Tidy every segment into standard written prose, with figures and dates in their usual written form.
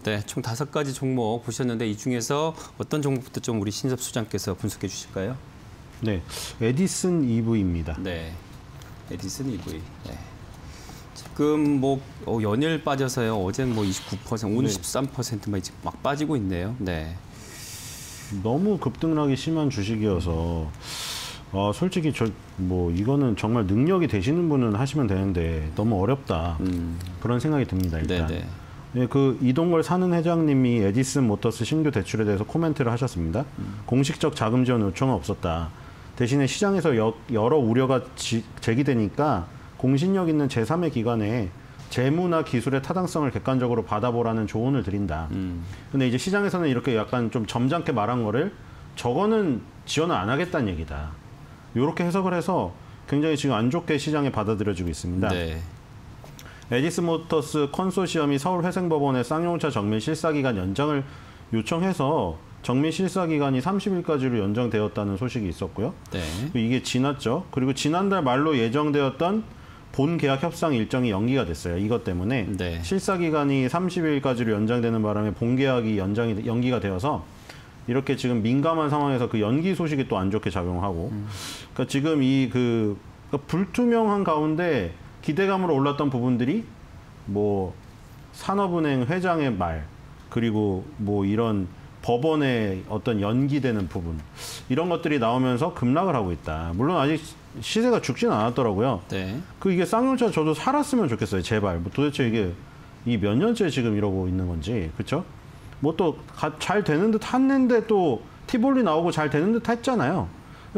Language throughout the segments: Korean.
네, 총 5가지 종목 보셨는데 이 중에서 어떤 종목부터 좀 우리 신섭 소장께서 분석해 주실까요? 네, 에디슨 EV입니다. 네, 에디슨 EV. 네. 지금 뭐 연일 빠져서요. 어제는 뭐 29%, 오늘 13%만 막 빠지고 있네요. 네. 너무 급등락이 심한 주식이어서 솔직히 뭐 이거는 정말 능력이 되시는 분은 하시면 되는데 너무 어렵다. 그런 생각이 듭니다. 일단. 네네. 네, 그 이동걸 사는 회장님이 에디슨 모터스 신규 대출에 대해서 코멘트를 하셨습니다. 공식적 자금 지원 요청은 없었다. 대신에 시장에서 여러 우려가 제기되니까 공신력 있는 제3의 기관에 재무나 기술의 타당성을 객관적으로 받아보라는 조언을 드린다. 근데 이제 시장에서는 이렇게 약간 좀 점잖게 말한 거를 저거는 지원을 안 하겠다는 얘기다. 이렇게 해석을 해서 굉장히 지금 안 좋게 시장에 받아들여지고 있습니다. 네. 에디슨 모터스 컨소시엄이 서울회생법원에 쌍용차 정밀 실사기간 연장을 요청해서 정밀 실사기간이 30일까지로 연장되었다는 소식이 있었고요. 네. 이게 지났죠. 그리고 지난달 말로 예정되었던 본 계약 협상 일정이 연기가 됐어요. 이것 때문에 네. 실사기간이 30일까지로 연장되는 바람에 본 계약이 연기가 되어서 이렇게 지금 민감한 상황에서 그 연기 소식이 또 안 좋게 작용하고 그러니까 지금 그러니까 불투명한 가운데 기대감으로 올랐던 부분들이 뭐 산업은행 회장의 말 그리고 뭐 이런 법원의 어떤 연기되는 부분 이런 것들이 나오면서 급락을 하고 있다. 물론 아직 시세가 죽지는 않았더라고요. 네. 이게 쌍용차 저도 살았으면 좋겠어요. 제발. 뭐 도대체 이게 이 몇 년째 지금 이러고 있는 건지 그렇죠? 뭐 또 잘 되는 듯 했는데 또 티볼리 나오고 잘 되는 듯 했잖아요.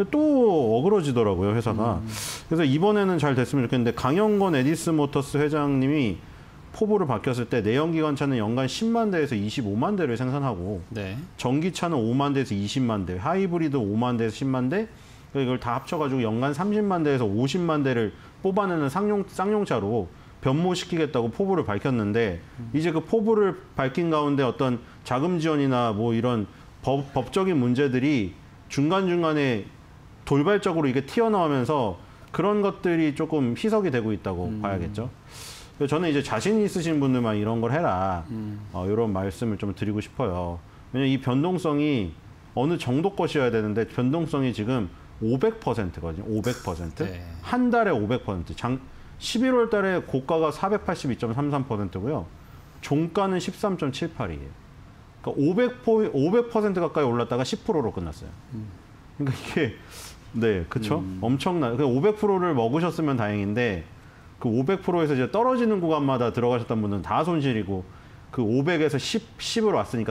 또 어그러지더라고요, 회사가. 그래서 이번에는 잘 됐으면 좋겠는데 강영건 에디슨 모터스 회장님이 포부를 바뀌었을 때 내연기관차는 연간 10만 대에서 25만 대를 생산하고 네. 전기차는 5만 대에서 20만 대, 하이브리드 5만 대에서 10만 대, 이걸 다 합쳐가지고 연간 30만 대에서 50만 대를 뽑아내는 쌍용차로 변모시키겠다고 포부를 밝혔는데 이제 그 포부를 밝힌 가운데 어떤 자금 지원이나 뭐 이런 법적인 문제들이 중간중간에 돌발적으로 이게 튀어나오면서 그런 것들이 조금 희석이 되고 있다고 봐야겠죠. 저는 이제 자신 있으신 분들만 이런 걸 해라. 이런 말씀을 좀 드리고 싶어요. 왜냐면 이 변동성이 어느 정도 것이어야 되는데 변동성이 지금 500%거든요. 500%. 네. 한 달에 500%. 11월 달에 고가가 482.33%고요. 종가는 13.78이에요. 그러니까 500% 가까이 올랐다가 10%로 끝났어요. 그러니까 이게 네, 그렇죠? 엄청나. 500%를 먹으셨으면 다행인데 그 500%에서 이제 떨어지는 구간마다 들어가셨던 분은 다 손실이고 그 500에서 10으로 왔으니까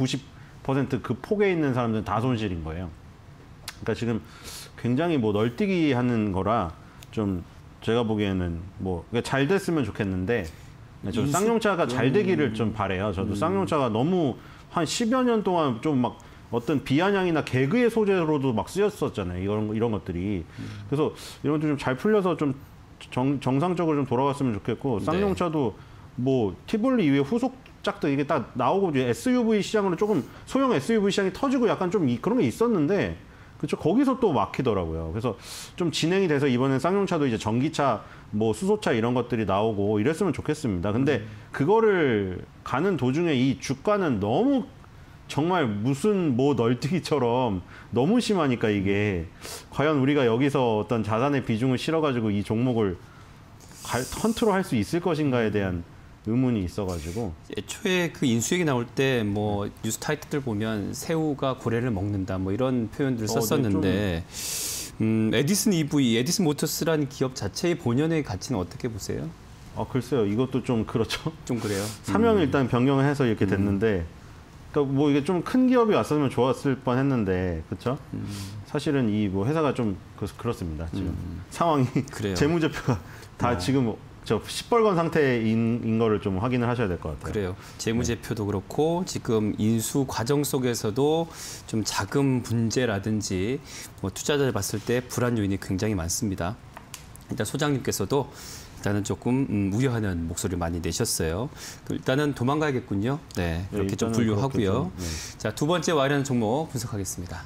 490%그 폭에 있는 사람들은 다 손실인 거예요. 그러니까 지금 굉장히 뭐 널뛰기 하는 거라 좀 제가 보기에는 뭐 잘 됐으면 좋겠는데 저 쌍용차가 잘 되기를 좀 바래요. 저도 쌍용차가 너무 한 10여 년 동안 좀 막 어떤 비아냥이나 개그의 소재로도 막 쓰였었잖아요. 이런 것들이. 그래서 이런 것도 좀 잘 풀려서 좀 정상적으로 좀 돌아갔으면 좋겠고 쌍용차도 뭐 티볼리 이후에 후속작도 이게 딱 나오고 이제 SUV 시장으로 조금 소형 SUV 시장이 터지고 약간 좀 그런 게 있었는데 그렇죠. 거기서 또 막히더라고요. 그래서 좀 진행이 돼서 이번엔 쌍용차도 이제 전기차, 뭐 수소차 이런 것들이 나오고 이랬으면 좋겠습니다. 근데 그거를 가는 도중에 이 주가는 너무 정말 무슨 뭐 널뛰기처럼 너무 심하니까 이게 과연 우리가 여기서 어떤 자산의 비중을 실어가지고 이 종목을 컨트롤할 수 있을 것인가에 대한 의문이 있어가지고 애초에 그 인수액이 나올 때 뭐 뉴스 타이틀들 보면 새우가 고래를 먹는다 뭐 이런 표현들을 썼었는데 에디슨 EV, 에디슨 모터스라는 기업 자체의 본연의 가치는 어떻게 보세요? 글쎄요. 이것도 좀 그렇죠. 좀 그래요. 사명을 일단 변경을 해서 이렇게 됐는데 그러니까 뭐 이게 좀 큰 기업이 왔으면 좋았을 뻔했는데 그렇죠? 사실은 이 뭐 회사가 좀 그렇습니다. 지금 상황이 그래요. 재무제표가 다 지금 저 시뻘건 상태인 거를 좀 확인을 하셔야 될 것 같아요. 그래요. 재무제표도 그렇고 지금 인수 과정 속에서도 좀 자금 문제라든지 뭐 투자자를 봤을 때 불안 요인이 굉장히 많습니다. 일단 소장님께서도 일단은 조금 우려하는 목소리를 많이 내셨어요. 일단은 도망가야겠군요. 네, 그렇게 좀 분류하고요. 네. 자, 두 번째 와이라는 종목 분석하겠습니다.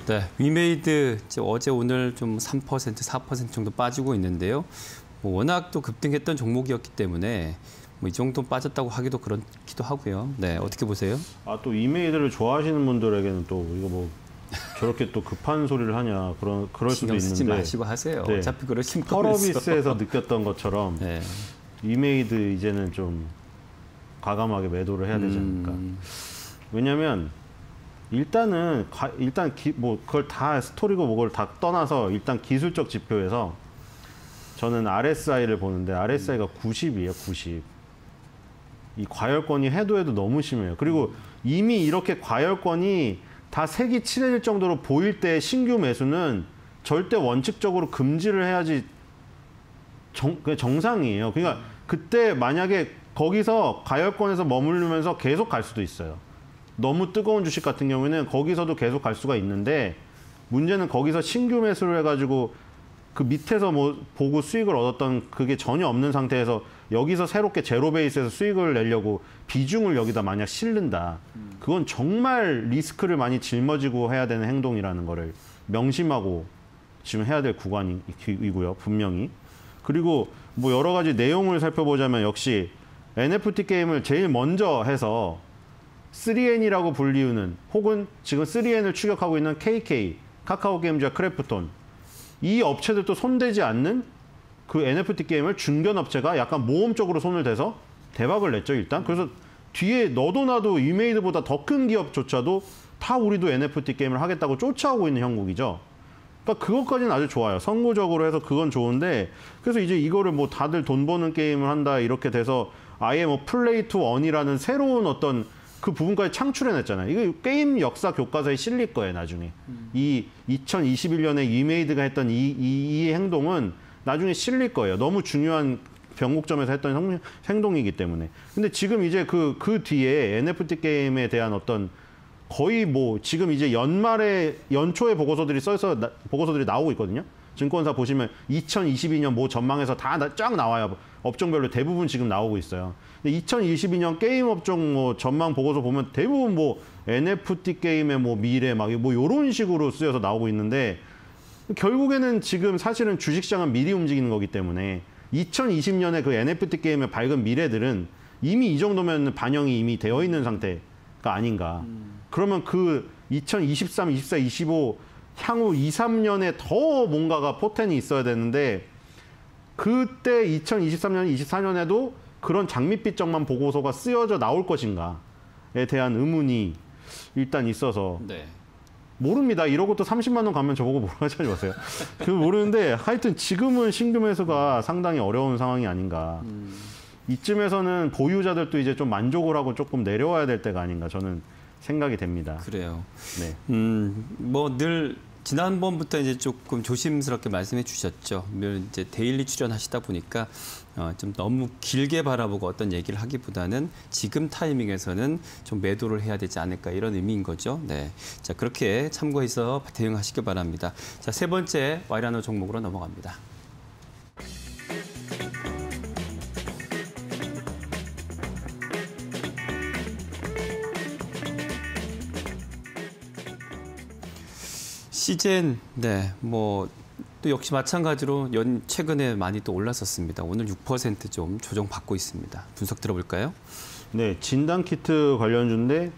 네, 위메이드 어제 오늘 좀 3%, 4% 정도 빠지고 있는데요. 뭐 워낙 또 급등했던 종목이었기 때문에 뭐 이 정도 빠졌다고 하기도 그렇기도 하고요. 네, 어떻게 보세요? 아, 또 위메이드를 좋아하시는 분들에게는 또 이거 뭐 저렇게 또 급한 소리를 하냐 그럴 수도 신경 쓰지 있는데 마시고 하세요. 네. 어차피 그러신 펄어비스에서 느꼈던 것처럼 네. 위메이드 이제는 좀 과감하게 매도를 해야 되지 않을까. 왜냐하면 일단은 뭐 그걸 다 스토리고 뭐걸 다 떠나서 일단 기술적 지표에서 저는 RSI를 보는데 RSI가 90이에요. 90. 이 과열권이 해도 너무 심해요. 그리고 이미 이렇게 과열권이 다 색이 칠해질 정도로 보일 때 신규 매수는 절대 원칙적으로 금지를 해야지 정상이에요. 그러니까 그때 만약에 거기서 과열권에서 머무르면서 계속 갈 수도 있어요. 너무 뜨거운 주식 같은 경우에는 거기서도 계속 갈 수가 있는데 문제는 거기서 신규 매수를 해가지고 그 밑에서 뭐 보고 수익을 얻었던 그게 전혀 없는 상태에서 여기서 새롭게 제로 베이스에서 수익을 내려고 비중을 여기다 만약 실른다. 그건 정말 리스크를 많이 짊어지고 해야 되는 행동이라는 거를 명심하고 지금 해야 될 구간이고요. 분명히. 그리고 뭐 여러 가지 내용을 살펴보자면 역시 NFT 게임을 제일 먼저 해서 3N이라고 불리우는 혹은 지금 3N을 추격하고 있는 KK, 카카오 게임즈와 크래프톤 이 업체들도 손대지 않는 그 NFT 게임을 중견 업체가 약간 모험적으로 손을 대서 대박을 냈죠 일단. 그래서 뒤에 너도 나도 위메이드보다 더 큰 기업조차도 다 우리도 NFT 게임을 하겠다고 쫓아오고 있는 형국이죠. 그러니까 그것까지는 아주 좋아요. 선구적으로 해서 그건 좋은데 그래서 이제 이거를 뭐 다들 돈 버는 게임을 한다 이렇게 돼서 아예 뭐 플레이 투 원이라는 새로운 어떤 그 부분까지 창출해냈잖아요. 이거 게임 역사 교과서에 실릴 거예요, 나중에. 이 2021년에 위메이드가 했던 이 행동은 나중에 실릴 거예요. 너무 중요한 변곡점에서 했던 행동이기 때문에. 근데 지금 이제 그 뒤에 NFT 게임에 대한 어떤 거의 뭐 지금 이제 연초에 보고서들이 보고서들이 나오고 있거든요. 증권사 보시면 2022년 뭐 전망에서 다 쫙 나와요. 업종별로 대부분 지금 나오고 있어요. 근데 2022년 게임 업종 뭐 전망 보고서 보면 대부분 뭐 NFT 게임의 뭐 미래 막 뭐 이런 식으로 쓰여서 나오고 있는데 결국에는 지금 사실은 주식시장은 미리 움직이는 거기 때문에 2020년에 그 NFT 게임의 밝은 미래들은 이미 이 정도면 반영이 이미 되어 있는 상태가 아닌가. 그러면 그 2023, 24, 25 향후 2, 3년에 더 뭔가가 포텐이 있어야 되는데 그때 2023년, 24년에도 그런 장밋빛 정만 보고서가 쓰여져 나올 것인가에 대한 의문이 일단 있어서 네. 모릅니다. 이러고 또 30만 원 가면 저보고 뭐라고 하지 마세요. 그 모르는데 하여튼 지금은 신규 매수가 상당히 어려운 상황이 아닌가. 이쯤에서는 보유자들도 이제 좀 만족을 하고 조금 내려와야 될 때가 아닌가 저는 생각이 됩니다. 그래요. 네. 뭐 늘 지난번부터 이제 조금 조심스럽게 말씀해 주셨죠. 이제 데일리 출연하시다 보니까 좀 너무 길게 바라보고 어떤 얘기를 하기보다는 지금 타이밍에서는 좀 매도를 해야 되지 않을까 이런 의미인 거죠. 네. 자, 그렇게 참고해서 대응하시길 바랍니다. 자, 세 번째 와이라노 종목으로 넘어갑니다. 시젠, 네, 뭐 또 역시 마찬가지로 최근에 많이 또 올랐었습니다. 오늘 6% 좀 조정받고 있습니다. 분석 들어볼까요? 네, 진단키트 관련주인데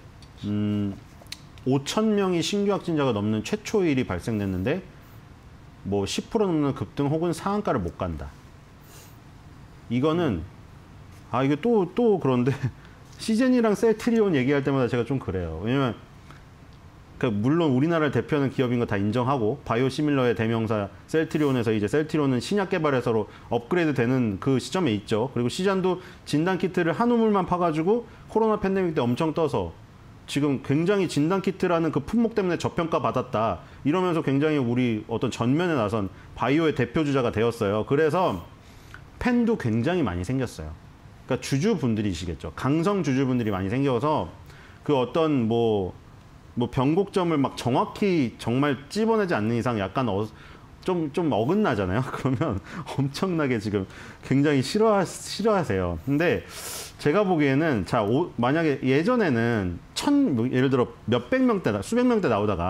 5,000명이 신규 확진자가 넘는 최초일이 발생됐는데 뭐 10% 넘는 급등 혹은 상한가를 못 간다. 이거는 이게 또 그런데 시젠이랑 셀트리온 얘기할 때마다 제가 좀 그래요. 왜냐면 물론 우리나라를 대표하는 기업인 거 다 인정하고 바이오시밀러의 대명사 셀트리온에서 이제 셀트리온은 신약 개발에서로 업그레이드 되는 그 시점에 있죠. 그리고 시잔도 진단키트를 한 우물만 파가지고 코로나 팬데믹 때 엄청 떠서 지금 굉장히 진단키트라는 그 품목 때문에 저평가 받았다. 이러면서 굉장히 우리 어떤 전면에 나선 바이오의 대표주자가 되었어요. 그래서 팬도 굉장히 많이 생겼어요. 그러니까 주주분들이시겠죠. 강성 주주분들이 많이 생겨서 그 어떤 뭐 변곡점을 막 정확히 정말 찝어내지 않는 이상 약간 좀 어긋나잖아요. 그러면 엄청나게 지금 굉장히 싫어하세요. 근데 제가 보기에는 만약에 예전에는 예를 들어 몇백 명대, 수백 명대 나오다가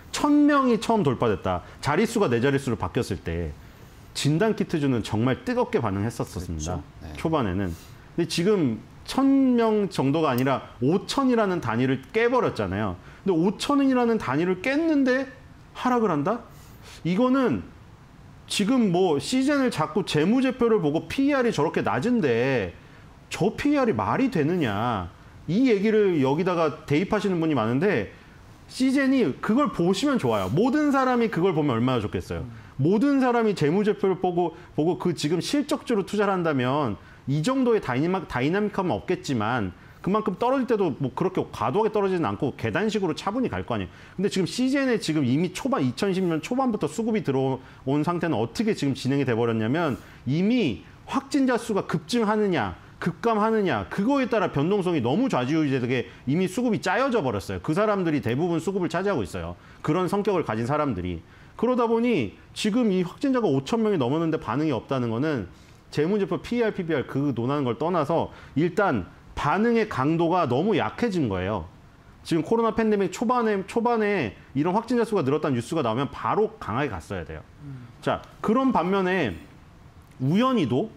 1000명이 처음 돌파됐다. 자릿수가 4자릿수로 바뀌었을 때 진단키트주는 정말 뜨겁게 반응했었습니다. 그렇죠. 네. 초반에는. 근데 지금 1000명 정도가 아니라 5000이라는 단위를 깨버렸잖아요. 근데 5000이라는 단위를 깼는데 하락을 한다? 이거는 지금 뭐 시즌을 자꾸 재무제표를 보고 PER이 저렇게 낮은데 저 PER이 말이 되느냐. 이 얘기를 여기다가 대입하시는 분이 많은데 시즌이 그걸 보시면 좋아요. 모든 사람이 그걸 보면 얼마나 좋겠어요. 모든 사람이 재무제표를 보고 그 지금 실적주로 투자를 한다면 이 정도의 다이나믹함은 없겠지만 그만큼 떨어질 때도 뭐 그렇게 과도하게 떨어지진 않고 계단식으로 차분히 갈 거 아니에요. 근데 지금 시즌에 지금 이미 2010년 초반부터 수급이 들어온 상태는 어떻게 지금 진행이 돼버렸냐면 이미 확진자 수가 급증하느냐 급감하느냐 그거에 따라 변동성이 너무 좌지우지되게 이미 수급이 짜여져 버렸어요. 그 사람들이 대부분 수급을 차지하고 있어요. 그런 성격을 가진 사람들이. 그러다 보니 지금 이 확진자가 5,000명이 넘었는데 반응이 없다는 거는 재무제표 PER, PBR 그 논하는 걸 떠나서 일단 반응의 강도가 너무 약해진 거예요. 지금 코로나 팬데믹 초반에 이런 확진자 수가 늘었다는 뉴스가 나오면 바로 강하게 갔어야 돼요. 자, 그런 반면에 우연히도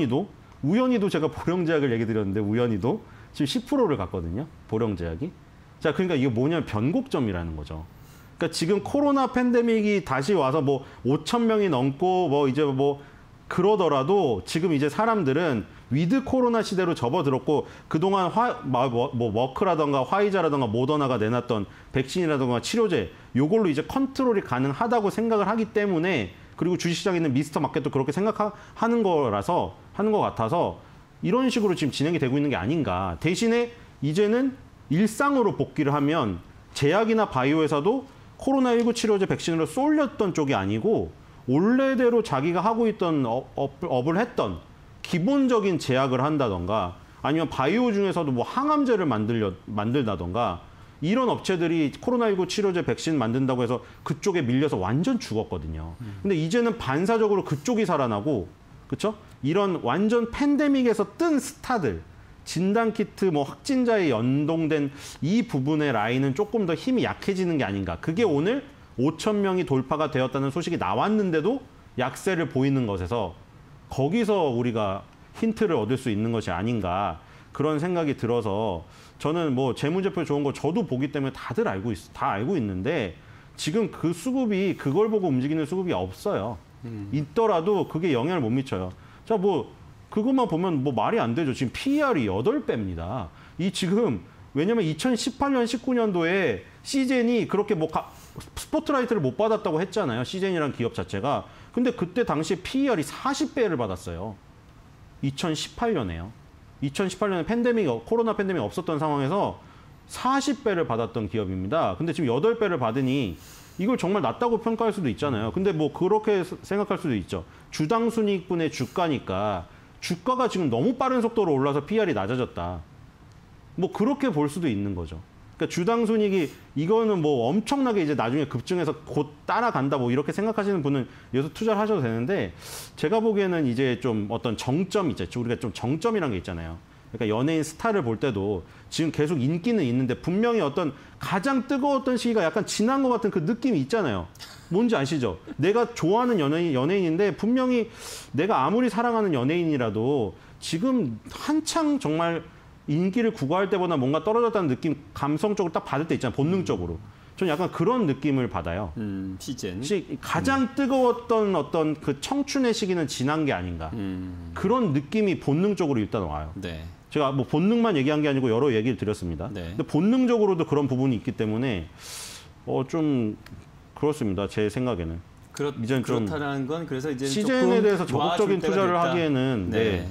제가 보령제약을 얘기 드렸는데 우연히도 지금 10%를 갔거든요. 보령제약이. 자, 그러니까 이게 뭐냐면 변곡점이라는 거죠. 그러니까 지금 코로나 팬데믹이 다시 와서 뭐 5,000명이 넘고 뭐 이제 뭐 그러더라도 지금 이제 사람들은 위드 코로나 시대로 접어들었고 그동안 머크라던가 화이자라던가 모더나가 내놨던 백신이라던가 치료제 요걸로 이제 컨트롤이 가능하다고 생각을 하기 때문에 그리고 주식시장에 있는 미스터 마켓도 그렇게 생각하는 것 같아서 이런 식으로 지금 진행이 되고 있는 게 아닌가. 대신에 이제는 일상으로 복귀를 하면 제약이나 바이오 회사도 코로나19 치료제 백신으로 쏠렸던 쪽이 아니고 원래대로 자기가 하고 있던 업을 했던 기본적인 제약을 한다던가 아니면 바이오 중에서도 뭐 항암제를 만들다던가 이런 업체들이 코로나19 치료제 백신 만든다고 해서 그쪽에 밀려서 완전 죽었거든요. 근데 이제는 반사적으로 그쪽이 살아나고 그렇죠? 이런 완전 팬데믹에서 뜬 스타들 진단키트 뭐 확진자에 연동된 이 부분의 라인은 조금 더 힘이 약해지는 게 아닌가. 그게 오늘 5,000명이 돌파가 되었다는 소식이 나왔는데도 약세를 보이는 것에서 거기서 우리가 힌트를 얻을 수 있는 것이 아닌가 그런 생각이 들어서 저는 뭐 재무제표 좋은 거 저도 보기 때문에 다 알고 있는데 지금 그 수급이 그걸 보고 움직이는 수급이 없어요. 있더라도 그게 영향을 못 미쳐요. 자, 뭐 그것만 보면 뭐 말이 안 되죠. 지금 PER이 8배입니다. 이 지금 왜냐면 2018년, 19년도에 시젠이 그렇게 뭐 스포트라이트를 못 받았다고 했잖아요. 시젠이라는 기업 자체가. 근데 그때 당시에 PER이 40배를 받았어요. 2018년에요. 2018년에 코로나 팬데믹 없었던 상황에서 40배를 받았던 기업입니다. 근데 지금 8배를 받으니 이걸 정말 낮다고 평가할 수도 있잖아요. 근데 뭐 그렇게 생각할 수도 있죠. 주당 순이익분의 주가니까 주가가 지금 너무 빠른 속도로 올라서 PER이 낮아졌다. 뭐 그렇게 볼 수도 있는 거죠. 그러니까 주당 순이익이 이거는 뭐 엄청나게 이제 나중에 급증해서 곧 따라간다 뭐 이렇게 생각하시는 분은 여기서 투자를 하셔도 되는데 제가 보기에는 이제 좀 어떤 정점 있죠. 우리가 좀 정점이란 게 있잖아요. 그러니까 연예인 스타를 볼 때도 지금 계속 인기는 있는데 분명히 어떤 가장 뜨거웠던 시기가 약간 지난 것 같은 그 느낌이 있잖아요. 뭔지 아시죠? 내가 좋아하는 연예인인데 분명히 내가 아무리 사랑하는 연예인이라도 지금 한창 정말 인기를 구가할 때보다 뭔가 떨어졌다는 느낌 감성적으로 딱 받을 때 있잖아요. 본능적으로. 저는 약간 그런 느낌을 받아요. 시즌. 가장 뜨거웠던 어떤 그 청춘의 시기는 지난 게 아닌가. 그런 느낌이 본능적으로 일단 와요. 네. 제가 뭐 본능만 얘기한 게 아니고 여러 얘기를 드렸습니다. 네. 근데 본능적으로도 그런 부분이 있기 때문에 좀 그렇습니다. 제 생각에는. 이제는 좀 그렇다는 건 그래서 이제 시즌에 대해서 적극적인 투자를 하기에는 네.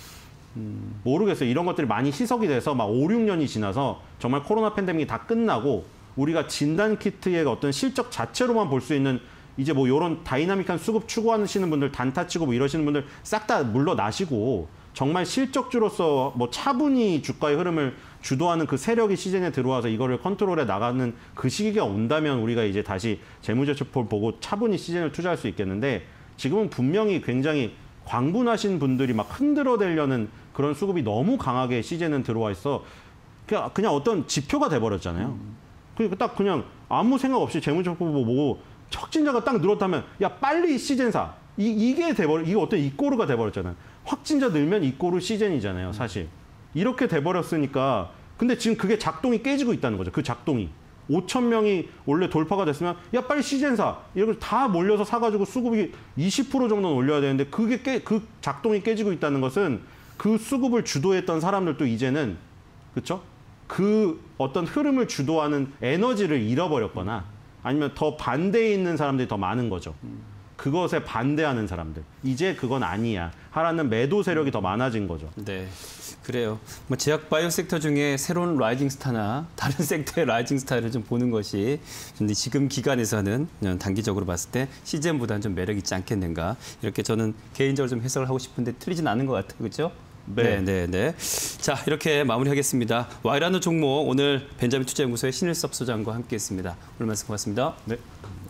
모르겠어요. 이런 것들이 많이 희석이 돼서 막 5, 6년이 지나서 정말 코로나 팬데믹이 다 끝나고 우리가 진단키트의 어떤 실적 자체로만 볼 수 있는 이제 뭐 이런 다이나믹한 수급 추구하시는 분들 단타 치고 뭐 이러시는 분들 싹 다 물러나시고 정말 실적주로서 뭐 차분히 주가의 흐름을 주도하는 그 세력이 시즌에 들어와서 이거를 컨트롤해 나가는 그 시기가 온다면 우리가 이제 다시 재무제표를 보고 차분히 시즌을 투자할 수 있겠는데 지금은 분명히 굉장히 광분하신 분들이 막 흔들어대려는 그런 수급이 너무 강하게 시즌은 들어와 있어 그냥 어떤 지표가 돼버렸잖아요. 그러니까 딱 그냥 아무 생각 없이 재무적법 보고 확진자가 딱 늘었다면 야 빨리 시젠 사. 이게 어떤 이꼬르가 돼버렸잖아요. 확진자 늘면 이꼬르 시젠이잖아요, 사실. 이렇게 돼버렸으니까 근데 지금 그게 작동이 깨지고 있다는 거죠. 그 작동이. 5천 명이 원래 돌파가 됐으면 야 빨리 시젠 사. 이렇게 다 몰려서 사가지고 수급이 20% 정도는 올려야 되는데 그 작동이 깨지고 있다는 것은 그 수급을 주도했던 사람들도 이제는 그렇죠? 그 어떤 흐름을 주도하는 에너지를 잃어버렸거나 아니면 더 반대에 있는 사람들이 더 많은 거죠. 그것에 반대하는 사람들. 이제 그건 아니야. 하라는 매도 세력이 더 많아진 거죠. 네, 그래요. 뭐 제약 바이오 섹터 중에 새로운 라이징 스타나 다른 섹터의 라이징 스타를 좀 보는 것이 근데 지금 기간에서는 단기적으로 봤을 때 시즌보다는 좀 매력 있지 않겠는가. 이렇게 저는 개인적으로 좀 해석을 하고 싶은데 틀리진 않은 것 같아요. 그렇죠? 네. 자, 이렇게 마무리하겠습니다. 와이라노 종목 오늘 벤자민 투자연구소의 신일섭 소장과 함께했습니다. 오늘 말씀 고맙습니다. 네.